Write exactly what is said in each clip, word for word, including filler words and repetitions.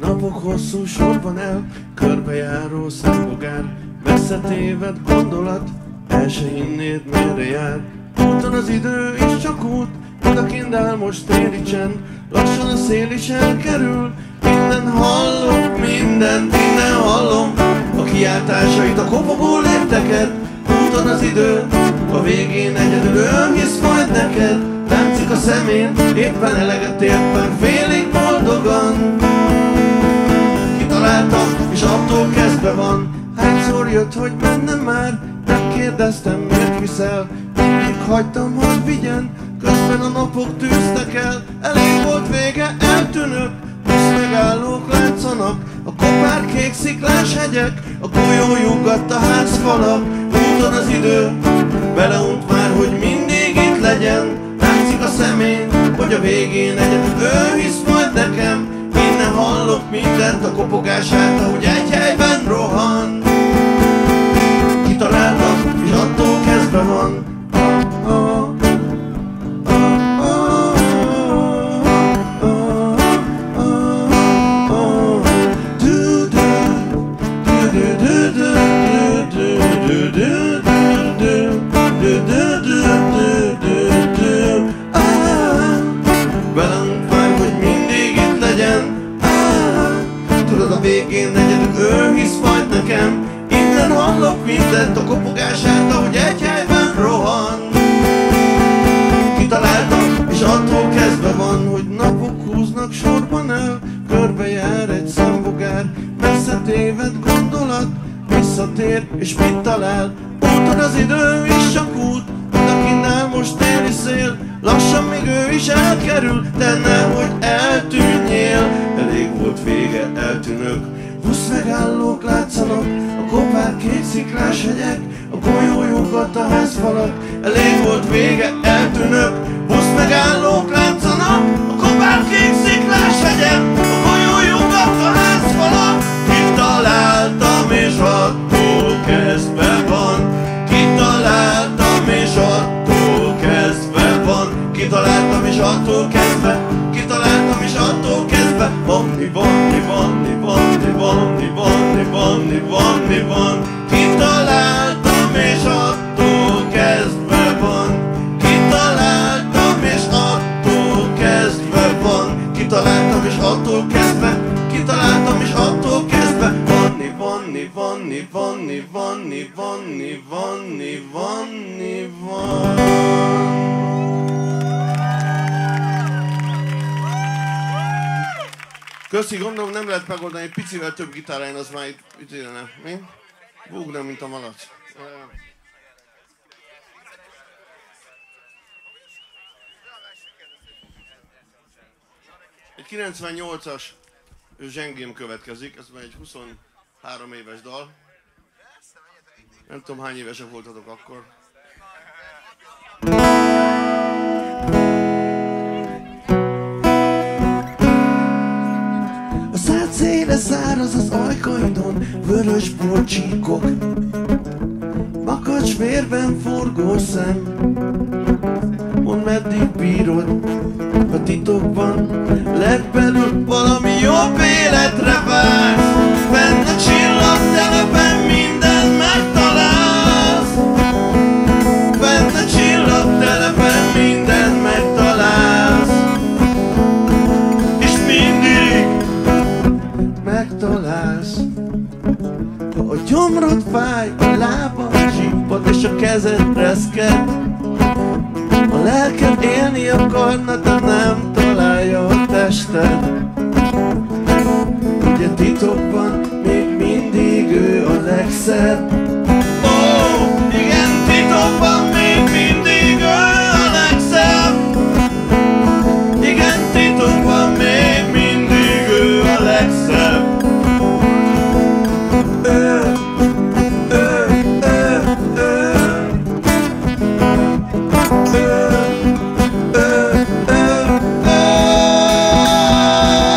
Napok hosszú sorban el, körbejáró szembogár, messze téved gondolat, el se hinnéd merre jár. Úton az idő is csak út, odakint áll most téli csend, lassan a szél is elkerül, minden hallok, mindent innen hallom, a kiáltásait, a kopogó lépteket. Úton az idő, a végén egyedül ő hisz majd neked. Látszik a szemén, éppen eleget ért már félig boldogan. Kitaláltam, és attól kezdve van. Hányszor jött, hogy mennem már, nem kérdeztem, miért viszel. Mindig hagytam, hogy vigyen, közben a napok tűztek el. Elég volt vége, eltűnök, busz megállók látszanak, a kopár kék sziklás hegyek, a golyó juggadt a házfalak. Úton az idő, beleunt már, hogy mindig itt legyen. Látszik a szemén, hogy a végén egyedül ő hisz majd nekem. Innen hallok mindent, a kopogását, ahogy egy helyben rohan. Kitaláltam, és attól kezdve van. Végén egyedül ő hisz majd nekem. Innen hallok mindent, a kopogását, ahogy egy helyben rohan. Kitaláltam, és attól kezdve van, hogy napok húznak sorban el, körbejár egy szembogár, messze téved gondolat, visszatér, és mit talál? Úton az idő is csak út, odakint áll most téli szél, lassan még ő is elkerül, de nehogy eltűnjél. Elég volt vége, eltűnök, busz megállók látszanak, a kopár kék sziklás hegyek, a golyó juggadt a házfalak. Elég volt vége, eltűnök, busz megállók látszanak, a kopár kék sziklás hegyek, a golyó juggadt a házfalak. Kitaláltam, és attól kezdve van. Kitaláltam, és attól kezdve van. Kitaláltam, és attól kezdve. Kitaláltam, és attól kezdve. Vanni, vanni, vanni, vanni, vanni, vanni, vanni, vanni, van. Kitaláltam, és attól kezdve van. Kitaláltam, és attól kezdve van. Kitaláltam, és attól kezdve. Kitaláltam, és attól kezdve. Vanni, vanni, vanni, vanni, vanni, vanni, vanni, vanni, van. Köszi, gondolom nem lehet megoldani, egy picivel több gitárán, az már itt ütélene. Mi? Búgna, mint a malac. Egy kilencvennyolcas zsengém következik, ez már egy huszonhárom éves dal. Nem tudom, hány évesek voltatok akkor. A szád széle száraz az ajkaidon, vörös borcsíkok, makacs vérben forgó szem. Mondd, meddig bírod, a titokban legbelül valami jobb életre vársz. Fenn a csillagtelepen mindent megtalálsz. Fenn a csillagtelepen mindent megtalálsz. És mindig megtalálsz. Ha a gyomrod fáj, a lábad zsippad és a kezed reszked, a lelked élni akarna, de nem találja a tested. Ugye titokban még mindig ő a legszebb. Ó, oh, igen, titokban még mindig ő a legszebb. Igen, titokban még mindig ő a legszebb. Ő, ő, ő, ő.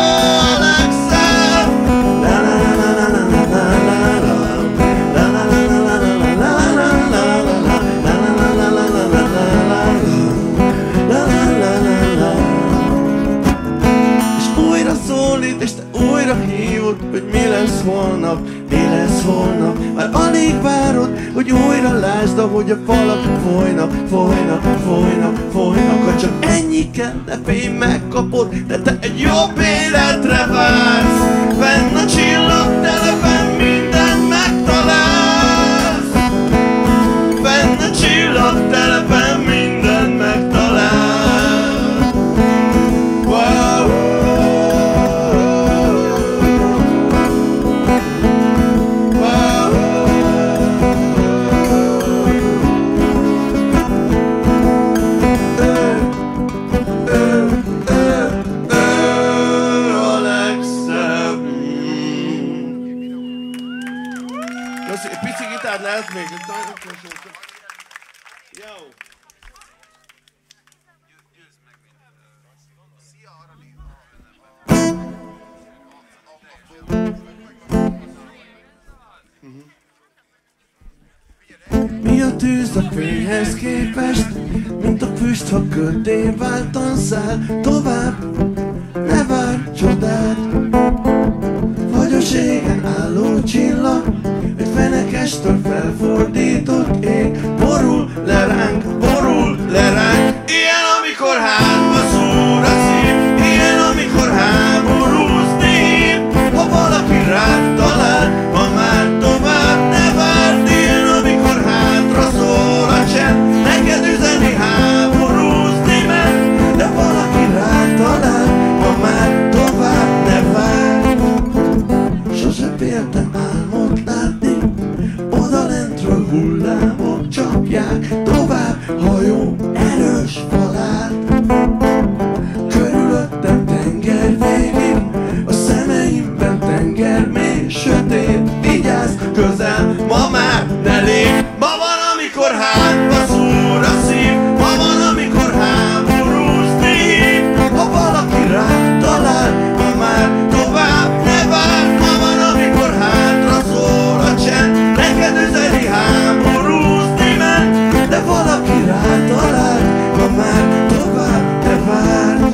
La la újra hívod, hogy mi lesz holnap, mi lesz holnap. Már alig várod, hogy újra lásd, ahogy a falak folynak, folynak, folynak, folynak. Ha csak ennyi kell, ne félj, megkapod, de te egy jobb életre vársz. Fenn a csillagtelepen mindent megtalálsz. Fenn a csillagtelepen mindent megtalálsz. Wow. Lehet még? Jó. Mi a tűz a fényhez képest, mint a füst, ha köddé váltan száll tovább, ne várj csodát. Vagy a ségen álló csillag, egy fenekestől felfordított ég, borul le ránk, borul le ránk. Ilyen, amikor hátba szúr a szív, ilyen, amikor háborúzni hív. Ha valaki rád talál, ha már tovább ne várd. Ilyen, amikor hátra szól a csend, neked üzeni háborúzni ment. De valaki rád talál, ha már tovább ne várd. Sose féltem álmot látni, odalentről hullámok csapják tovább hajó erős falát. Körülöttem tenger végig, a szemeimben tenger mély, sötét, vigyázz közel, ma már ne lép. Ma van, amikor hátba szúr a szív, ma van, amikor háborúzni hív. Ha valaki rád talál, ma már tovább ne várd. Ma van, amikor hátra szól a csend, neked üzeni háborúzni ment. De valaki rád talál, ma már tovább ne várd.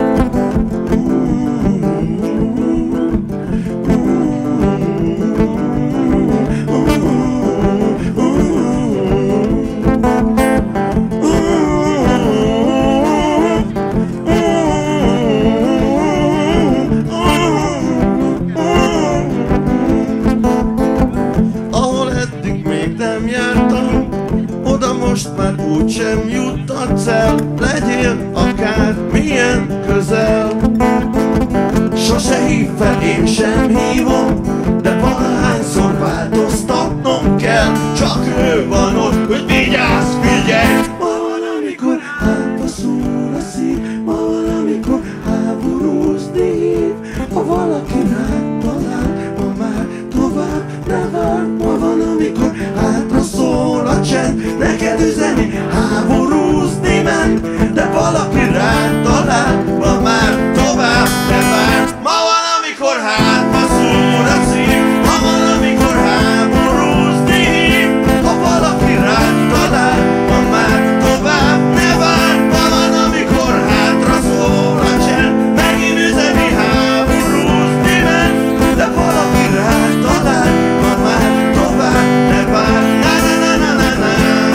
Most már úgysem juttatsz el, legyél akár milyen közel. Sose hív fel, én sem hívom, de valahányszor változtatnom kell. Csak ő van ott, hogy vigyázz, figyelj! Ma van, amikor hátba szúr a szív, ma van, amikor háborúzni hív. Ha valaki rád talál, ma már tovább ne vár. Ma van, amikor hátra szól a csend, neked üzeni háborúzni ment. De valaki rád talál, ma már tovább ne vár. Ma van, amikor hátba szúr a szív, ma van, amikor háborúzni hív. Ha valaki rád talál, ma már tovább ne vár. Ma van, amikor hátra szól a csend, megint üzeni háborúzni ment. De valaki rád talál, ma már tovább ne vár. Na na na na na na.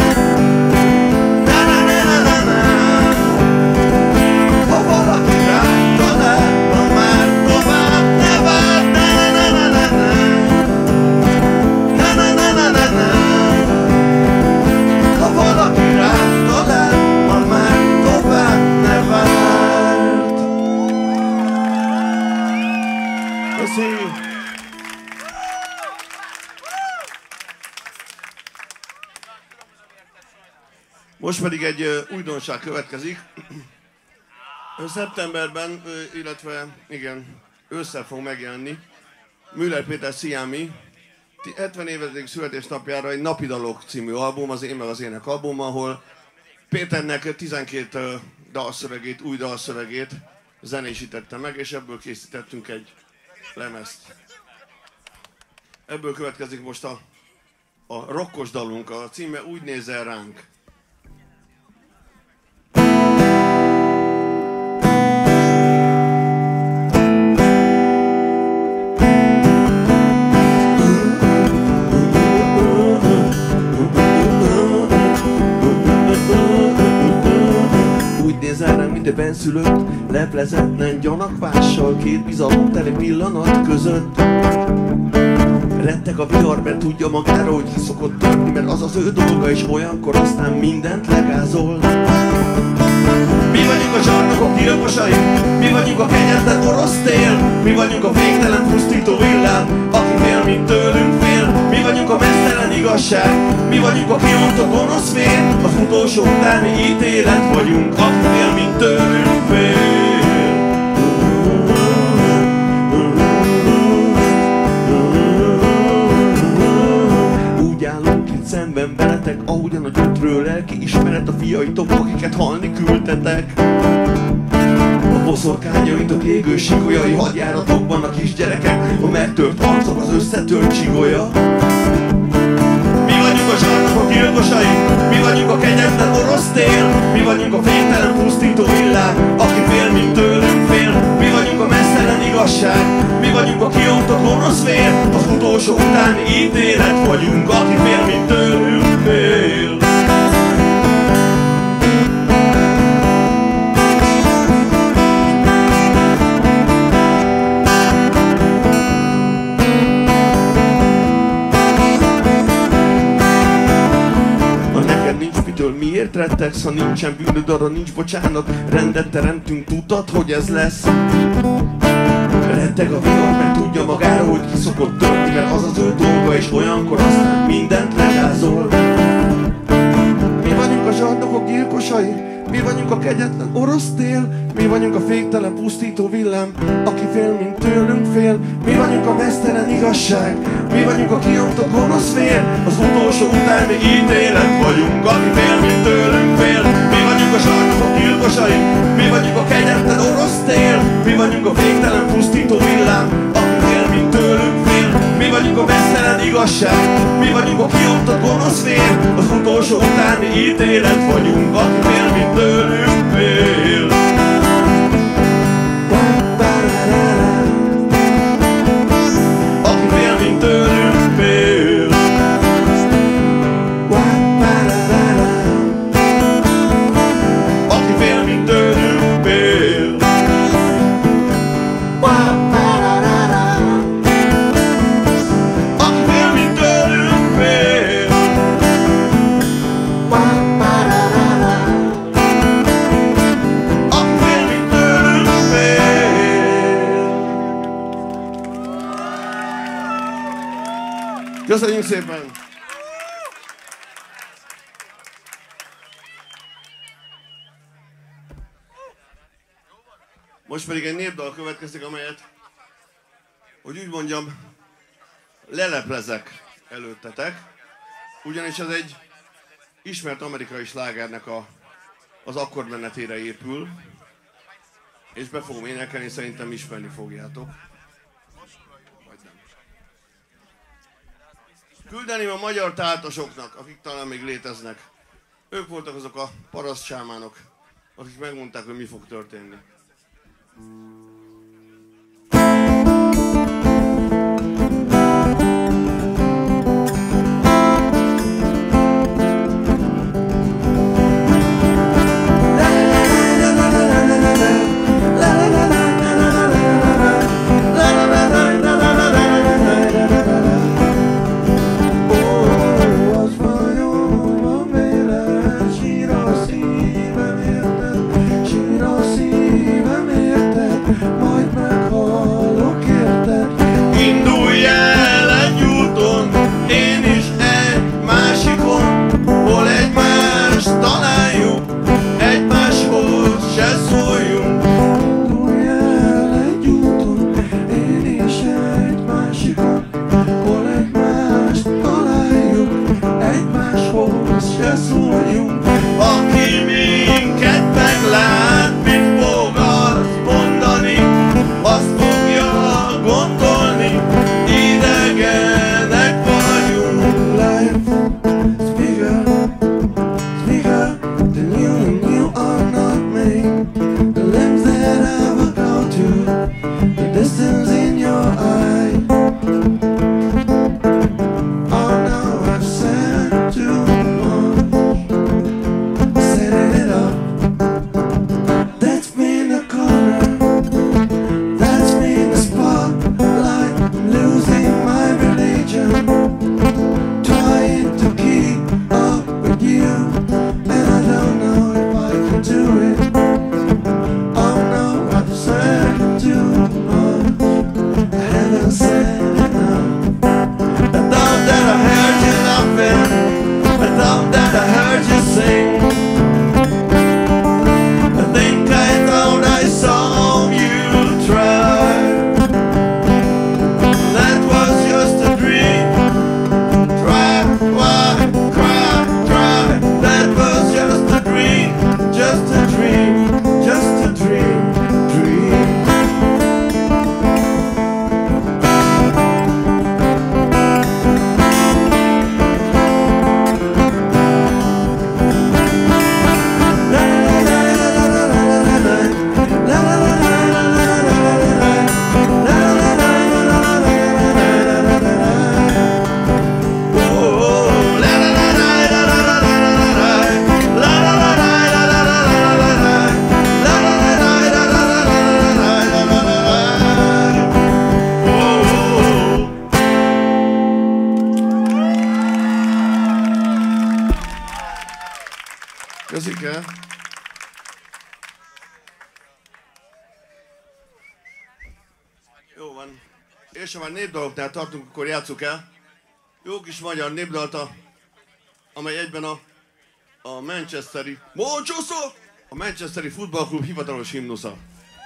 Na na na na na na. Ha valaki rád talál, ma már tovább ne vár. Na na na na na na. Na na na na na na. Ha valaki rád talál, ma már tovább ne várt. Köszönjük! Most pedig egy uh, újdonság következik. Szeptemberben, uh, illetve igen, ősszel fog megjelenni Müller Péter Sziámi hetven évedik születésnapjára egy Napidalok című album, az Én meg az Ének album, ahol Péternek tizenkét uh, dalszövegét, új dalszövegét zenésítette meg, és ebből készítettünk egy lemezt. Ebből következik most a, a rokkos dalunk, a címe Úgy nézel ránk. benszülött, leplezetlen gyanakvással, két bizalomteli pillanat között. Retteg a vihar, mert tudja magára, hogy ki szokott törni, mert az az ő dolga, és olyankor aztán mindent legázol. Mi vagyunk a zsarnokok gyilkosai, mi vagyunk a kegyetlen orosz tél, mi vagyunk a végtelen pusztító villám, aki fél, mint tőlünk fél. Mi vagyunk a meztelen igazság, mi vagyunk a kiontott gonosz vér, az utolsó utáni ítélet vagyunk, aki fél, mint tőlünk fél. Úgy állunk itt szemben veletek, ahogyan a gyötrő lelki ismeret a fiaitok, akiket halni küldtetek. A boszorkányaitok égő sikolyai hadjáratokban a kisgyerekek, a megtört arcok, az összetört csigolya. Mi vagyunk a zsarnokok gyilkosai, mi vagyunk a kegyetlen orosz tél, mi vagyunk a fénytelen pusztító villám, aki fél, mint tőlünk fél. Mi vagyunk a meztelen igazság, mi vagyunk a kiontott gonosz vér, az utolsó utáni ítélet vagyunk, aki fél, mint tőlünk fél. Miért rettegsz, ha nincsen bűnöd, arra nincs bocsánat? Rendet teremtünk, tudtad, hogy ez lesz? Retteg a vihar, mert tudja magára, hogy ki szokott törni, mert az az ő dolga, és olyankor aztán mindent legázol. Mi vagyunk a zsarnokok gyilkosai, mi vagyunk a kegyetlen orosz tél, mi vagyunk a féktelen pusztító villám, aki fél, mint tőlünk fél. Mi vagyunk a meztelen igazság, mi vagyunk a kiontott gonosz vér, az utolsó utáni ítélet vagyunk, aki fél, mint tőlünk fél. Mi vagyunk a zsarnokok gyilkosai, mi vagyunk a kegyetlen orosz tél, mi vagyunk a féktelen pusztító villám, aki fél, mint tőlünk fél. Mi vagyunk a meztelen igazság, mi vagyunk a kiontott gonosz vér, az utolsó utáni ítélet vagyunk, aki fél, mint tőlünk fél. Aki fél, mint tőlünk fél. Aki fél, mint tőlünk fél. Aki fél, mint tőlünk fél. Aki fél, mint tőlünk fél. Köszönjük szépen! Most pedig egy népdal következik, amelyet, hogy úgy mondjam, leleplezek előttetek, ugyanis ez egy ismert amerikai slágernek a, az akkordmenetére épül, és be fogom énekelni, szerintem ismerni fogjátok. Vagy nem. Küldeném a magyar táltosoknak, akik talán még léteznek. Ők voltak azok a parasztsámánok, akik megmondták, hogy mi fog történni. Kezdjük el. Jó van. És ha már népdaloknál tartunk, akkor játsszuk el. Jó kis magyar népdalta, amely egyben a, a Manchesteri... Moncsószó! A Manchesteri Futballklub hivatalos himnusza.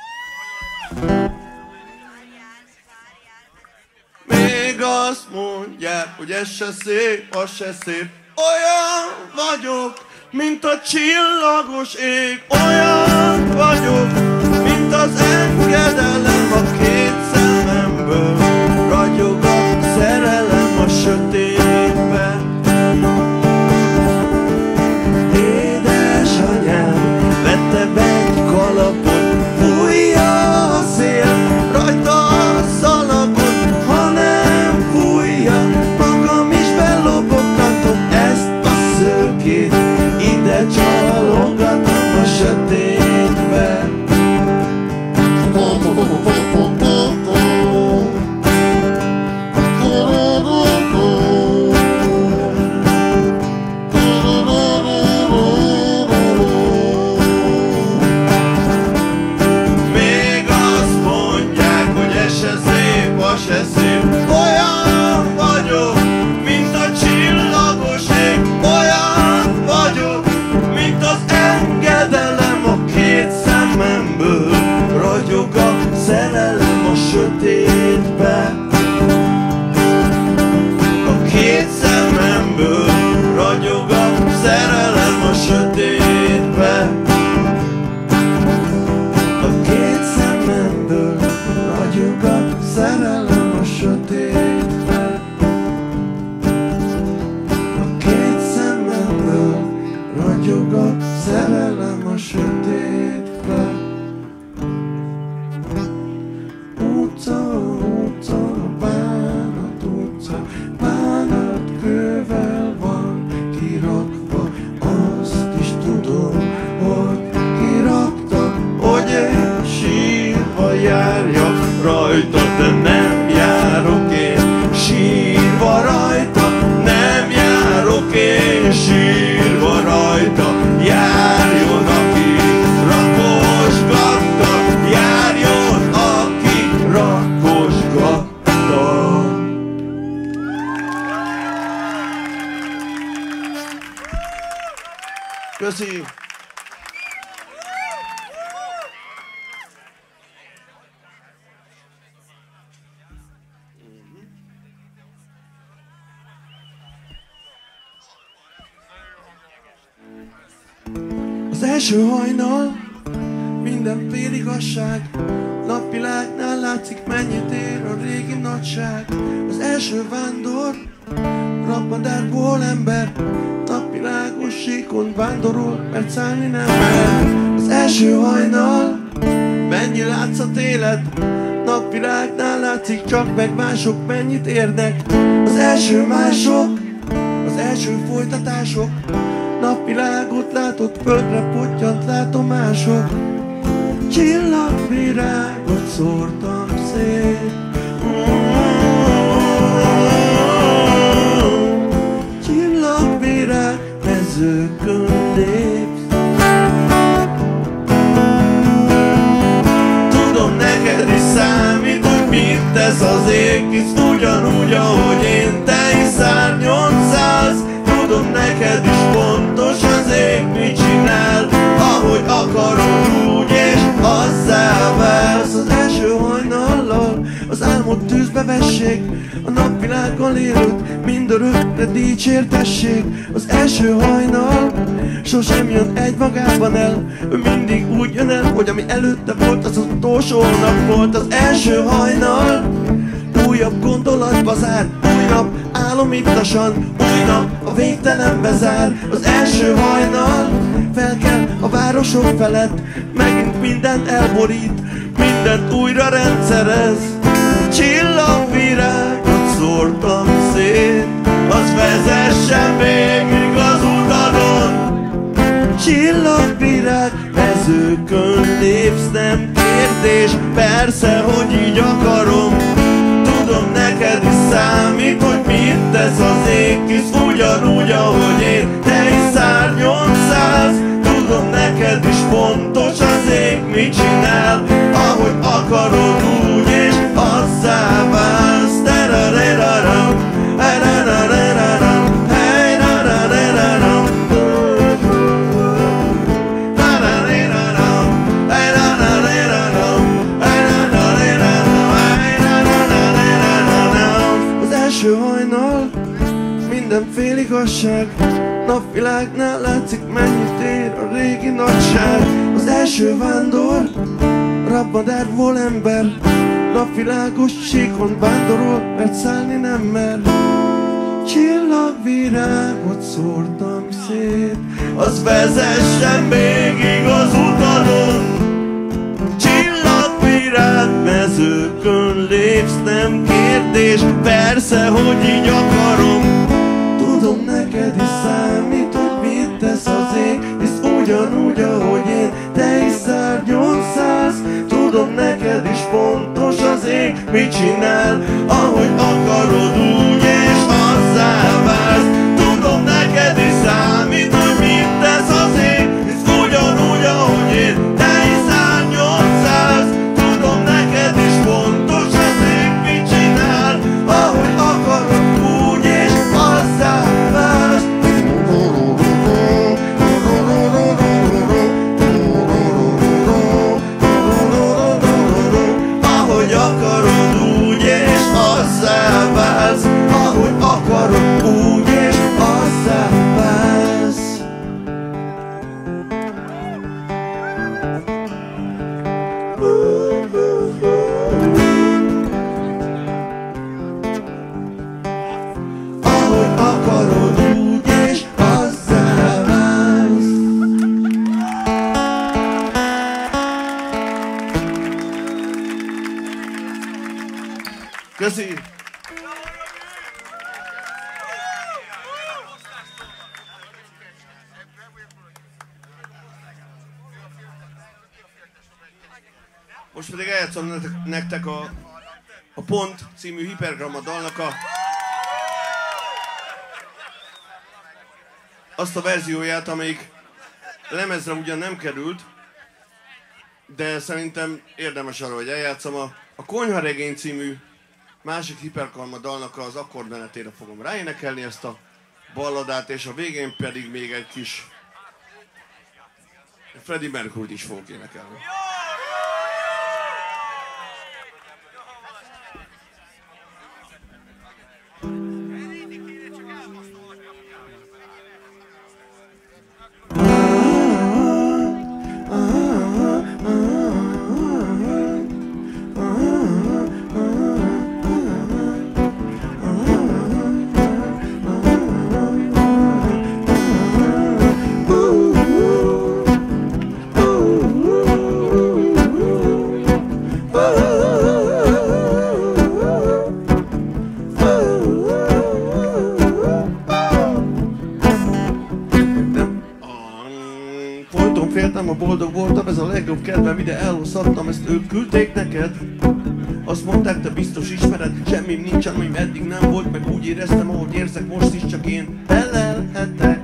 Még azt mondják, hogy ez se szép, az se szép. Olyan vagyok, mint a csillagos ég. Olyan vagyok, mint az engedelem a két szememből. Ragyog a szerelem a sötétben. Édesanyám vette be egy kalapot, fújja a szél, rajta a szalagot. Ha nem fújja, magam is belobogtatom ezt a szőkét, ide csalogatom a sötétbe. Olyan vagyok, mint a csillagos ég. Olyan vagyok, mint az engedelem a két szememből. Ragyog a szerelem a sötétbe. A két szememből ragyog a szerelem a sötétbe. A két szememből ragyog a szerelem a sötétbe. A két szememből ragyog a szerelem a sötétbe. Utca, utca, bánat utca, bánat kővel van kirakva. Azt is tudom, hogy kirakta, hogy én sírva járjak rajta, de nem járok én sírva rajta, nem járok én sírva rajta. Járjon, aki rakosgatta, járjon, aki rakosgatta. Köszi! Az első hajnal, minden fél igazság, napvilágnál látszik, mennyit ér a régi nagyság. Az első vándor, rapmadárból ember, napvilágos síkon vándorol, mert szállni nem mer. Az első hajnal, mennyi látszat élet, napvilágnál látszik, csak meg mások mennyit érnek. Az első mások, az első folytatások, napvilágot látott, földre pottyant látomások. Csillagvirágot szórtam szét. Csillagvirág mezőkön lépsz. Tudom, neked is számít, hogy mit tesz az ég, hisz ugyanúgy, ahogy én, te is szárnyon szállsz. Tudom, neked is pontos az ég, mit csinál, ahogy akarod, úgy és azzá válsz. Az első hajnallal az álmod tűzbe vessék, a napvilággal élőt mindörökre dicsértessék. Az első hajnal sosem jön egy magában el, ő mindig úgy jön el, hogy ami előtte volt, az az utolsó nap volt. Az első hajnal újabb gondolatba zár, új nap álom ittasan, új nap a végtelenbe zár. Az első hajnal felkel a városok felett, megint mindent elborít, mindent újra rendszerez. Csillagvirágot szórtam szét, az vezessen végig az utalon. Csillagvirág mezőkön lépsz, nem kérdés, persze, hogy így akarom. Tudom, neked is számít, hogy mit tesz az ég, hisz ugyanúgy, ahogy én, te is szárnyon szállsz. mit csinál, ahogy akarod úgy, és azzá válsz. Az első hajnal, minden fél igazság, napvilágnál látszik, mennyit ér a régi nagyság. Az első vándor, rabmadár ember, napvilágos síkon vándorol, mert szállni nem mer. Csillagvirágot szórtam szét, az vezessen végig az utadon. Csillagvirág mezőkön lépsz, nem kérdés, persze, hogy így akarom. Tudom, neked is számít, hogy mit tesz az ég, hisz ugyanúgy, ahogy én, te is szárnyon szállsz. Tudom, neked is fontos az ég, mit csinál, ahogy akarod úgy, és azzá válsz. Tudom, neked is számít, hogy mit tesz az ég, hisz ugyanúgy, ahogy én, te is szárnyon szállsz. Tudom, neked is fontos az ég, mit csinál, ahogy akarod úgy, és azzá válsz. Ahogy akarod úgy, és azzá válsz. Ahogy akarod úgy, és azzá válsz. Ahogy akarod úgy, és azzá válsz. Köszi! Most pedig eljátszom nektek a, a Pont című Hipergramma dalnak a azt a verzióját, amelyik lemezre ugyan nem került, de szerintem érdemes arra, hogy eljátszom. A, a Konyharegény című másik Hipergramma dalnak az akkordmenetére fogom ráénekelni ezt a balladát, és a végén pedig még egy kis Freddie Mercury-t is fogok énekelni. Boldog voltam, ez a legjobb kedvem, ide elhozhattam, ezt ők küldték neked. Azt mondták, te biztos ismered, semmim nincsen, ami eddig nem volt, meg úgy éreztem, ahogy érzek most is, csak én felelhetek.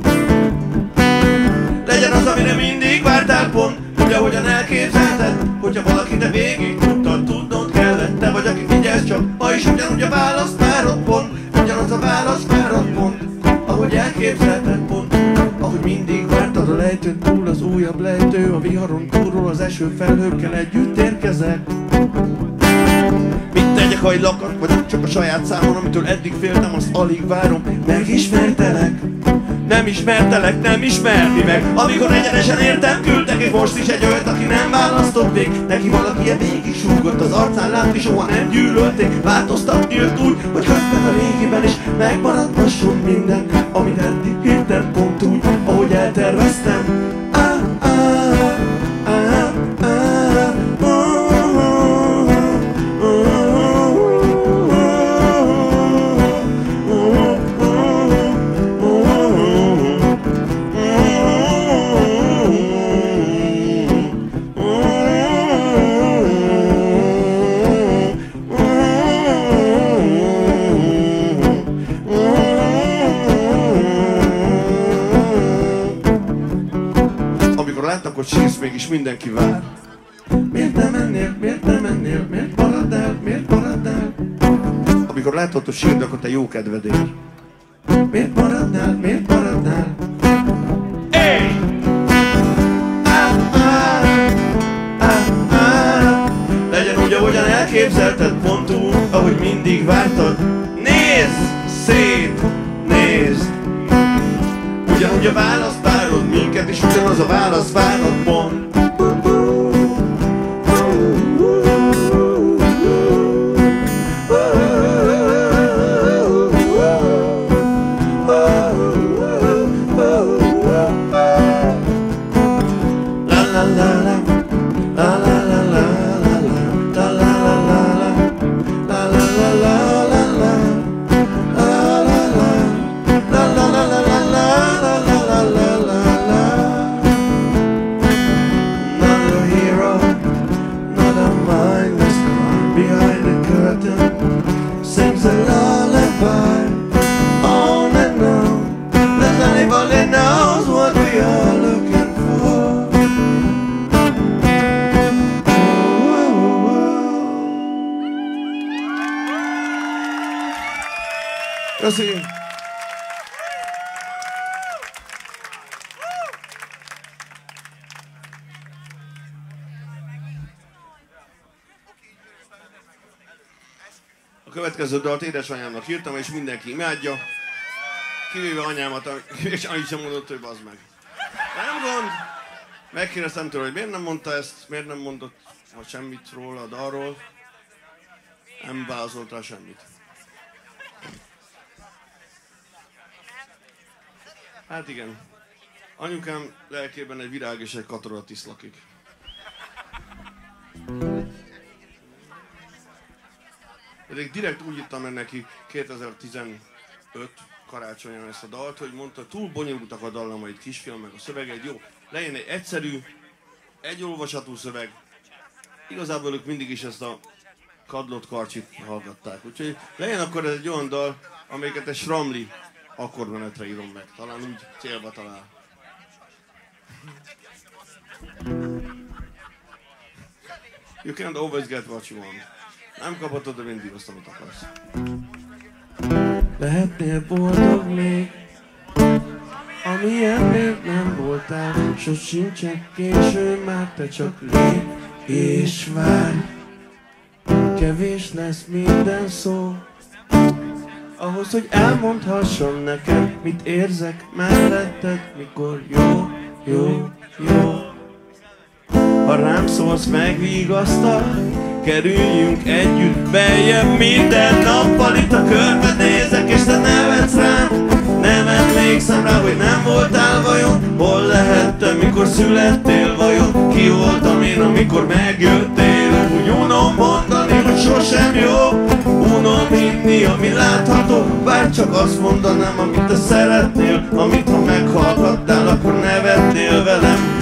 Legyen az, amire mindig vártál pont, úgy ahogyan elképzelted, hogyha valaki te végig tudtad, tudnod kellett. Te vagy, aki figyelsz csak, ma is ugyanúgy a választ várod pont, ugyanaz a választ várod pont, ahogy elképzelted pont, ahogy mindig vártad a lejtőn túl, az újabb lejtő, a viharon túlról az eső felhőkkel együtt érkezek. Mit tegyek, ha egy lakat vagyok csak a saját számon, amitől eddig féltem, azt alig várom. Megismertelek, nem ismertelek, nem ismerni meg. Amikor egyenesen értem, küldtek, és most is egy olyat, aki nem választott még. Neki valaki ilyen végig súgott az arcán, látni soha nem gyűlölték. Változtatni őt úgy, hogy közben a régiben is megmaradhasson minden, amit eddig hittem pont úgy, ahogy elterveztem. Ah, ah, ah, ah, Amikor látnak, hogy sírsz, mégis mindenki vár. miért nem mennél, miért nem mennél, miért marad el, miért marad el? Amikor látod, hogy sírd, akkor te jó kedvedért. Miért marad el, miért marad el? Hey! Ah, ah, ah, ah. Legyen úgy, ahogyan elképzelted, pont úgy, ahogy mindig vártad. Nézd szét, nézd! Ugyanúgy a választ várod minket, és ugyanaz a válasz várod pont. Köszönjük! A következő dalt édesanyámnak írtam, és mindenki imádja, kivéve anyámat, és annyit sem mondott, hogy bazd meg. Nem gond! Megkérdeztem tőle, hogy miért nem mondta ezt, miért nem mondott semmit róla a dalról. Nem válaszolt rá semmit. Hát igen, anyukám lelkében egy virág és egy katoratisz lakik. Pedig direkt úgy írtam meg neki kétezer-tizenöt karácsonyán ezt a dalt, hogy mondta, túl bonyolultak a dallamait, kisfilm, meg a szöveg egy jó. Legyen egy egyszerű, egy olvasatú szöveg. Igazából ők mindig is ezt a kadlott karcsit hallgatták. Úgyhogy legyen akkor ez egy olyan dal, amelyiket egy sramli akkordmenetre írom meg. Talán úgy célba talál. You can't always get what you want. Nem kaphatod, de mindig azt, amit akarsz. Lehetnél boldog még, amilyen még nem voltál, s ott sincsen késő, már te csak lép és várj. Kevés lesz minden szó, ahhoz, hogy elmondhassam neked, mit érzek melletted, mikor jó, jó, jó. Ha rám szólsz, megvigasztal, kerüljünk együtt beljebb minden nappal. Itt a körbe nézek, és te nevetsz rám. Nem emlékszem rá, hogy nem voltál vajon. Hol lehettem, mikor születtél vajon? Ki voltam én, amikor megjöttél? Úgy unom mondani, hogy sosem jó. Unom hinni, ami látható. Bár csak azt mondanám, amit te szeretnél. Amit ha meghallgattál, akkor nevetnél velem.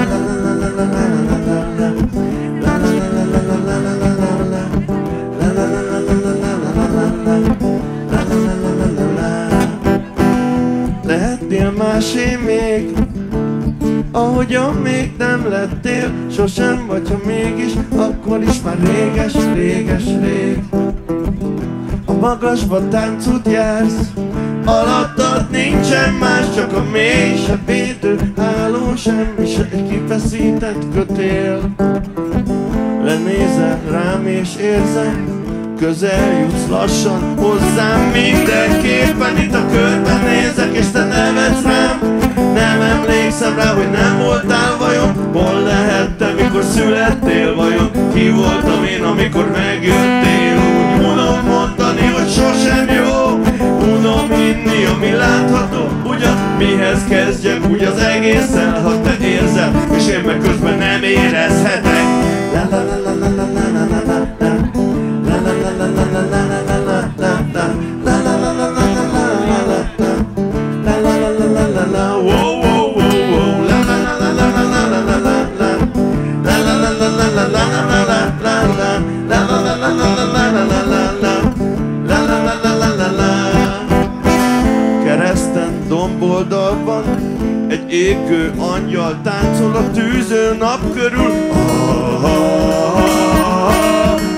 Lehetnél másé még, ahogyan még nem lettél sosem, vagy ha mégis, akkor is már réges, réges, rég. A magasba táncot jársz, alattad nincsen más, csak a mély se védő háló, semmi se egy kifeszített kötél. Lenézel rám és érzem, közel jutsz lassan hozzám mindenképpen. Itt a körben nézek, és te nevetsz rám. Nem emlékszem rá, hogy nem voltál vajon. Hol lehettem, mikor születtél vajon? Ki voltam én, amikor megjöttél? Úgy unom mondani, hogy sosem jó. Unom hinni, ami látható. Ugyan mihez kezdjek úgy az egészen, ha te érzel, és én meg közben nem érezhetek. La la la la la la la la la la. La la la la la la la la la la la. La la la la la la la la la. La la la la la la la. Whoa whoa whoa whoa. La la la la la la la la la la. La la la la la la la la la la la. La la la la la la la la la la. La la la la la la la. Kereszten, domboldalban égő angyal táncol a tűző nap körül. Ah, ah, ah, ah.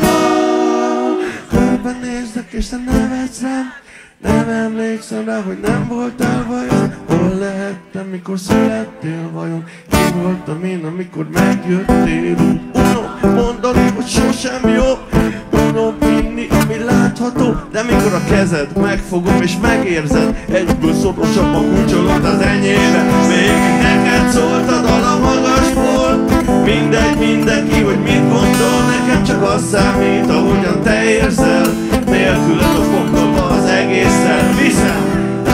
Körbenézek és te nevetsz rám, nem emlékszem rá, hogy nem voltál vajon. Hol lehettem, mikor születtél vajon? Ki voltam én, amikor megjöttél? Unom mondani, hogy sosem jó, unom inni, ami látható, de mikor a kezed megfogom és megérzed, egyből szorosabban kulcsolod az enyémbe. Még neked szólt a dal a magasból, mindegy mindenki, hogy mit gondol, nekem csak az számít, ahogyan te érzel. Nélküled a pokolba az egészen viszem.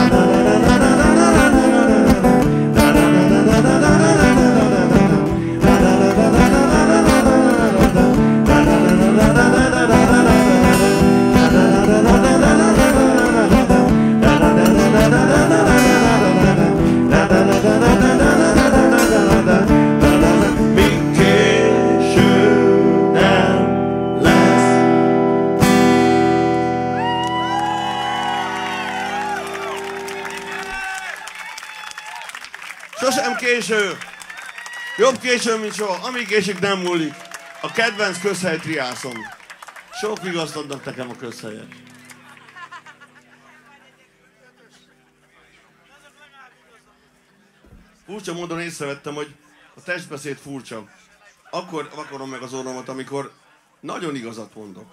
Sosem késő! Jobb késő, mint soha. Amíg késik, nem múlik. A kedvenc közhely triászom. Sok vigaszt adnak nekem a közhelyek. Furcsa módon észrevettem, hogy a testbeszéd furcsa. Akkor vakarom meg az orromat, amikor nagyon igazat mondok.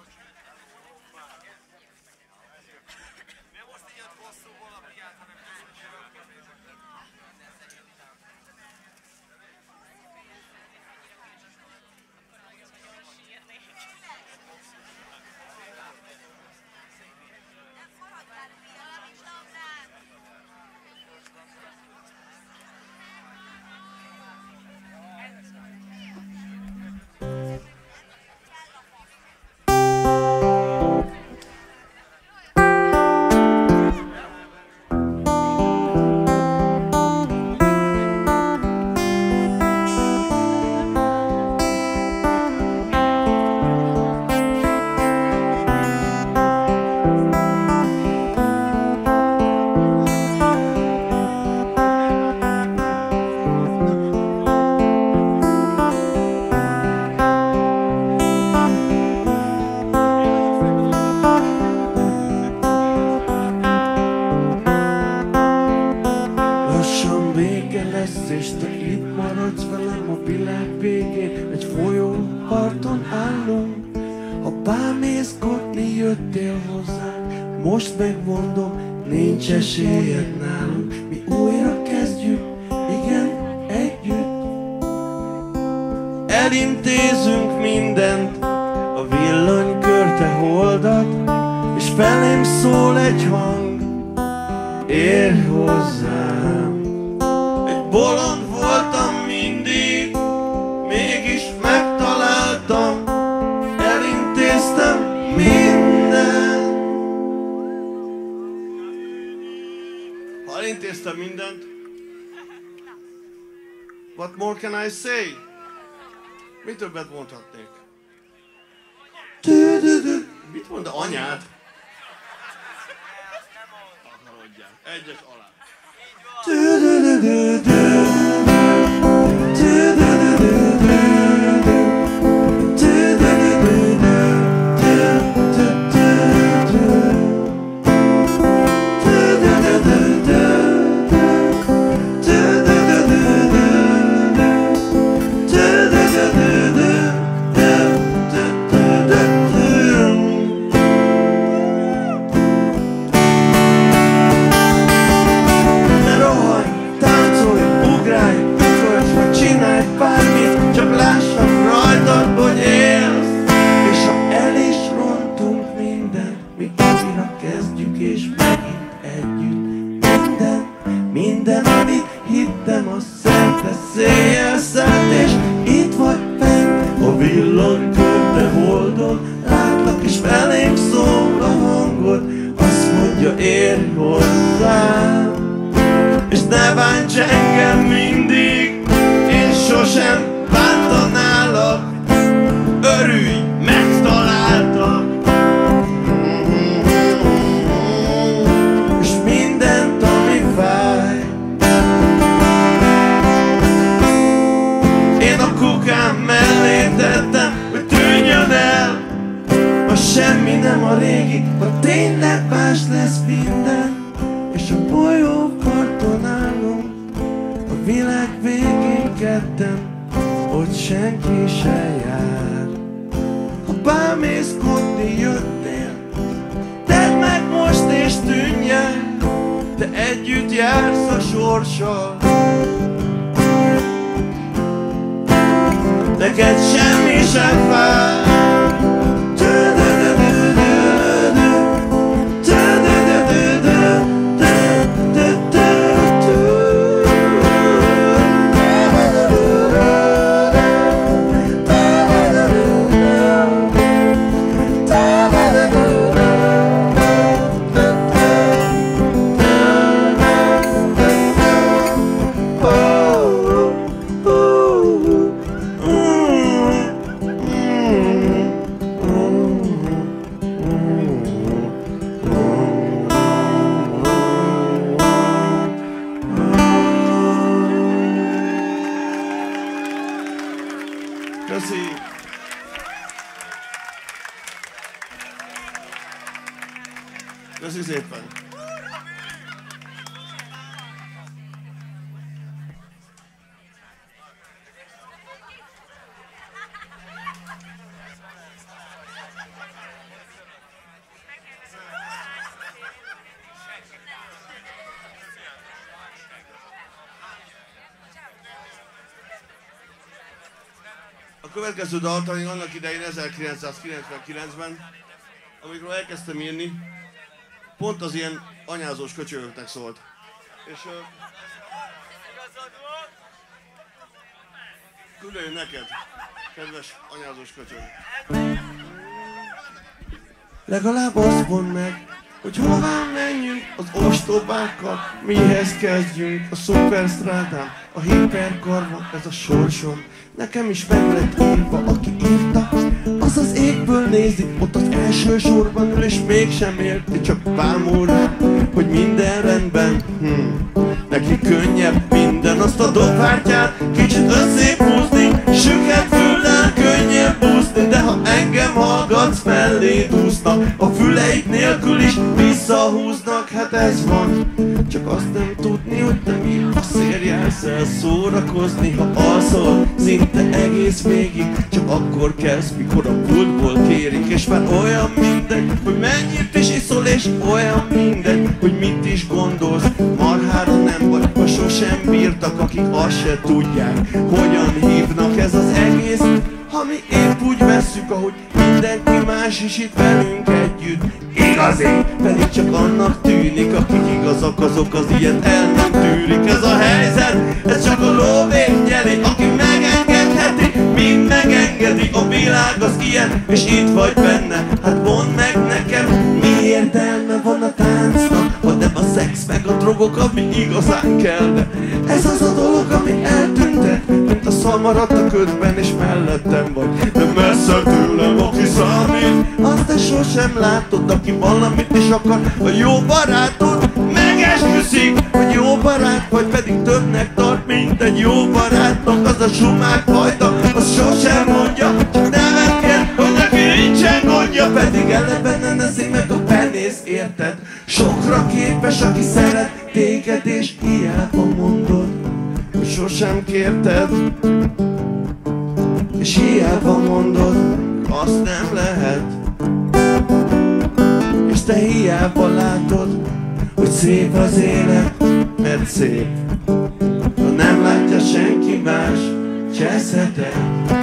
Most megmondom, nincs esélyed nálunk. Mi újra kezdjük, igen, együtt. Elintézünk mindent, a villanykör te holdat, és felém szól egy hang, érj hozzám. Egy bolond voltam mindig, mégis megtaláltam, elintéztem mindent. Elintéztem mindent. What more can I say? Mi többet mondhatnék? Mit mond a anyád? Akarodjál. Egyes alá. Táncolj, ha tényleg más lesz minden, és a folyóparton állunk, a világ végén ketten, ott senki se jár. Ha bámészkodni jöttél, tedd meg most és tűnj el, te együtt jársz a sorssal. Neked semmi sem fáj. Köszi! Köszi szépen! A következő dalt, amíg annak idején ezerkilencszázkilencvenkilencben, amikor elkezdtem írni, pont az ilyen anyázós köcsögöknek szólt. És uh, külön neked, kedves anyázós köcsög. Legalább azt mondd meg, hogy hová menjünk az ostobákkal, mihez kezdjünk a szuperstrádán, a hiperkarban, ez a sorsom. Nekem is meg lett írva, aki írta, az az égből nézi, ott az első sorban ül, és mégsem érti, csak bámul rá, hogy minden rendben. Hmm. Neki könnyebb minden, azt a dobhártyát kicsit összép húzni, süket füllel könnyebb úszni, de ha engem hallgatsz, mellé úsznak, a füleik nélkül is visszahúznak, hát ez van. Csak azt nem tudni, hogy te mi a szérjársz el szórakozni, ha alszol szinte egész végig, csak akkor kezd, mikor a pultból kérik, és már olyan mindegy, hogy mennyit is iszol, és olyan mindegy, hogy mit is gondolsz, marhára nem vagy, ha sosem bírtak, akik azt se tudják, hogyan hívnak. Ez az egész, ha mi épp úgy vesszük, ahogy mindenki más is itt velünk együtt. Igazi, pedig csak annak tűnik, akik igazak, azok az ilyet el nem tűrik. Ez a helyzet, ez csak a lóvéggyeli, aki megengedheti, mind megengedi. A világ az ilyen, és itt vagy benne. Hát mondd meg nekem, mi értelme van a táncnak, ha nem a szex meg a drogok, ami igazán kell. De ez az a dolog, ami eltűntet, mint a szalmarat a ködben, és mellettem vagy. De messze tőlem, aki számít, azt te sosem látod, aki valamit is akar. A jó barátod megesküszik, hogy jó barát vagy, pedig többnek tart, mint egy jó barátnak. Az a sumák fajta, az sosem mondja, csak nevetken, hogy neki nincsen gondja, pedig eleve nem neszi meg a penész, érted? Sokra képes, aki szeret téged, és hiába mondod, hogy sosem kérted, és hiába mondod, azt nem lehet. És te hiába látod, hogy szép az élet, mert szép. Ha nem látja senki más, cseszheted.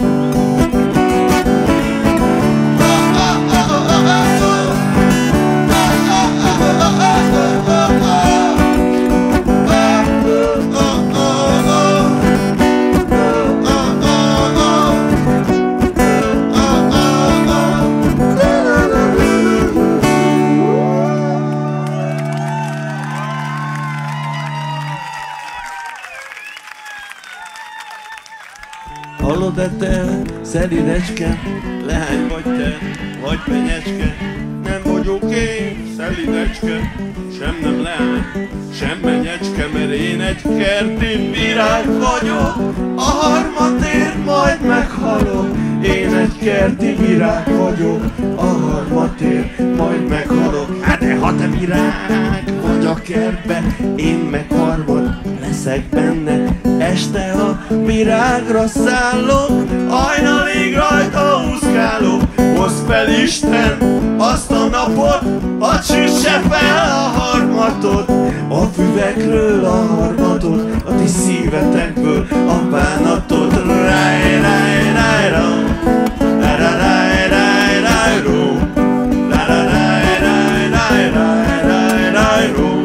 Hallod-e te, szelidecske, lehány vagy te, vagy penyecske? Nem vagyok én, szelidecske, sem nem lehány, sem penyecske, mert én egy kerti virág vagyok. A harmadér majd meghalok, Én egy kerti virág vagyok, a harmatér, majd meghalok. Hát de ha te virág vagy a kertbe, én meg harmad leszek benne. Este a virágra szállok, hajnalig rajta úszkálok. Hozd fel Isten azt a napot, hadd süsse fel a harmatot. A füvekről a harmatot, a ti szívetekből a bánatot. Ráj, ráj, ráj, ráj, ráj, ráj, ráj, ró. Ráj, ráj, ráj, ráj, ráj, ráj, ráj, ró.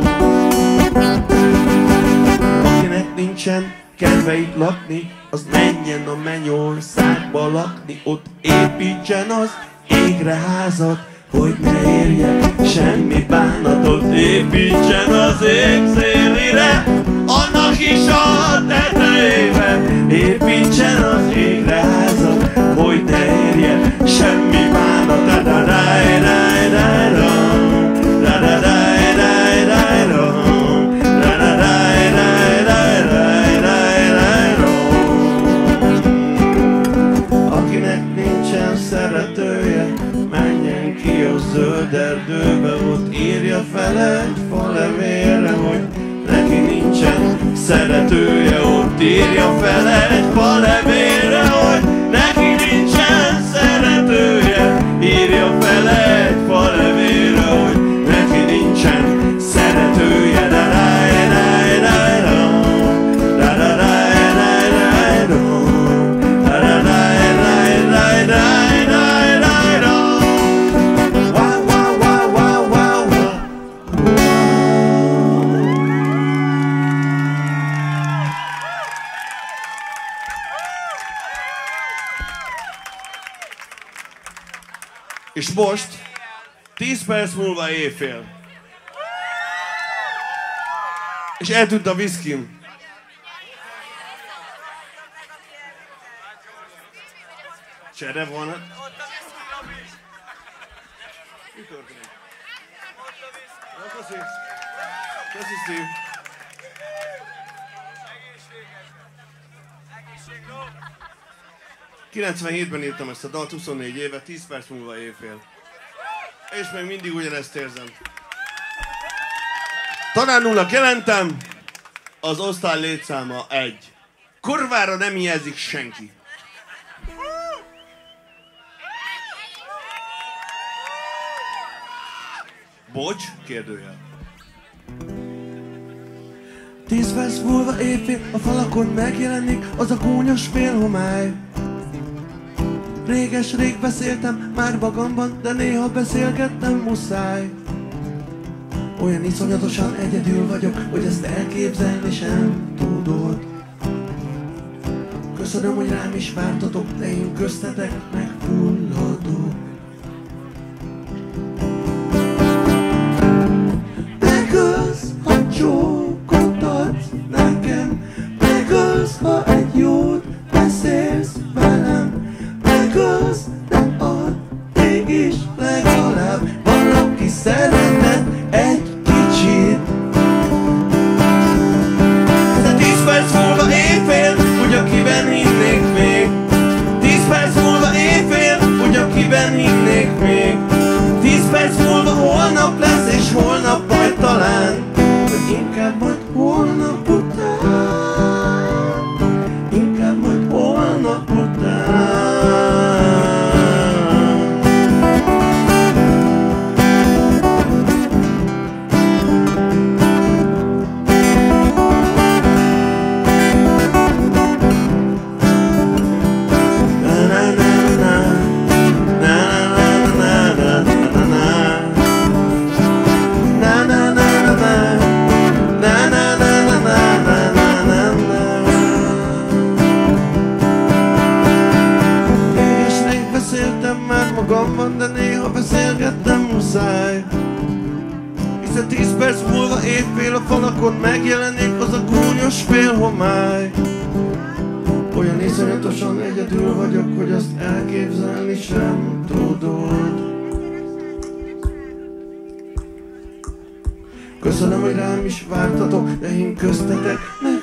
Akinek nincsen kedve itt lakni, az menjen a mennyországba lakni. Ott építsen az égre házat, hogy ne érje semmi bánatot. Építsen az ég szélére, annak is a tetejébe. Építsen az égre házat, hogy ne érje semmi bánat. Da-da-daj, daj, daj, ram. Da-da-daj, daj, daj, ram. Da-da-daj, daj, daj, daj, daj, daj, ram. Akinek nincsen szeretője, menjen ki a zöld erdőbe, ott írja fel egy falevélre, hogy neki nincsen szeretője. Ott írja fel egy falevélre, hogy neki nincsen szeretője. Írja fel egy falevélre, hogy neki nincsen szeretője. Da da da da da, da da da da da, da da da da da da da. Wow wow wow wow wow wow. És most tíz perc múlva éjfél. És eltűnt a viszkim. Csere van? Mi történik? Köszi. Köszi, Steve. kilencvenhétben írtam ezt a dalt, huszonnégy éve, tíz perc múlva éjfél. És még mindig ugyanezt érzem. Tanárnulnak jelentem, az osztály létszáma egy. Kurvára nem hiányzik senki. Bocs? Kérdőjel. Tíz perc múlva éjfél, a falakon megjelenik az a gúnyos félhomály. Réges-rég beszéltem már magamban, de néha beszélgetnem muszáj. Olyan iszonyatosan egyedül vagyok, hogy ezt elképzelni sem tudod. Köszönöm, hogy rám is vártatok, de én köztetek megfulladok. Megölsz, ha csókot adsz nekem, megölsz, ha egy jót beszélsz velem. Megölsz, de addig is legalább valaki szeretett egy kicsit. De tíz perc múlva éjfél, hogy akiben hinnék még. Tíz perc múlva éjfél, hogy akiben hinnék még. Tíz perc múlva holnap lesz, és holnap majd talán, vagy inkább majd holnap után. Inkább majd holnap után. Magamban, de néha beszélgetnem muszáj. Hiszen tíz perc múlva éjfél, a falakon megjelenik az a gúnyos félhomály. Olyan iszonyatosan egyedül vagyok, hogy azt elképzelni sem tudod. Köszönöm, hogy rám is vártatok, de én köztetek meg